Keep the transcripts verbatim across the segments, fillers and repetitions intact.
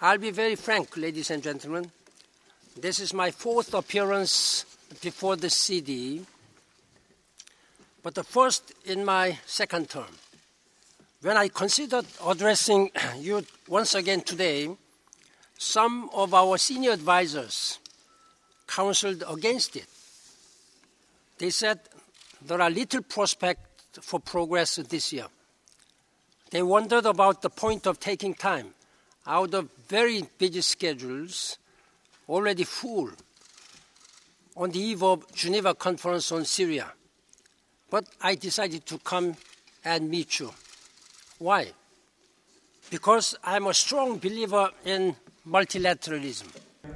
I'll be very frank, ladies and gentlemen. This is my fourth appearance before the C D E, but the first in my second term. When I considered addressing you once again today, some of our senior advisors counseled against it. They said there are little prospect for progress this year. They wondered about the point of taking time out of very busy schedules, already full, on the eve of Geneva Conference on Syria. But I decided to come and meet you. Why? Because I'm a strong believer in multilateralism.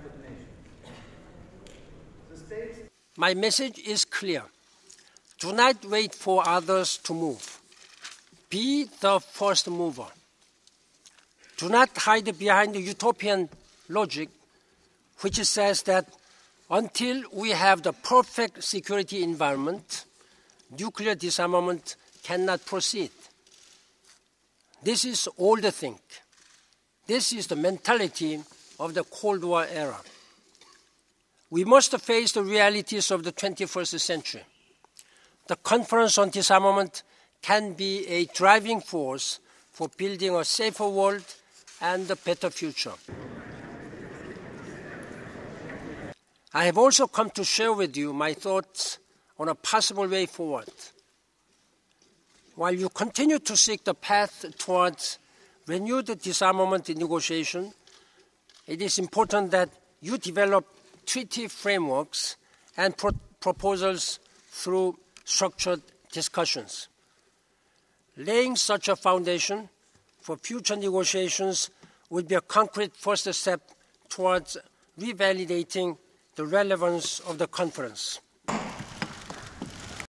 My message is clear. Do not wait for others to move. Be the first mover. Do not hide behind the utopian logic which says that until we have the perfect security environment, nuclear disarmament cannot proceed. This is old think. This is the mentality of the Cold War era. We must face the realities of the twenty-first century. The Conference on Disarmament can be a driving force for building a safer world and a better future. I have also come to share with you my thoughts on a possible way forward. While you continue to seek the path towards renewed disarmament negotiation, it is important that you develop treaty frameworks and pro- proposals through structured discussions. Laying such a foundation for future negotiations would be a concrete first step towards revalidating the relevance of the conference.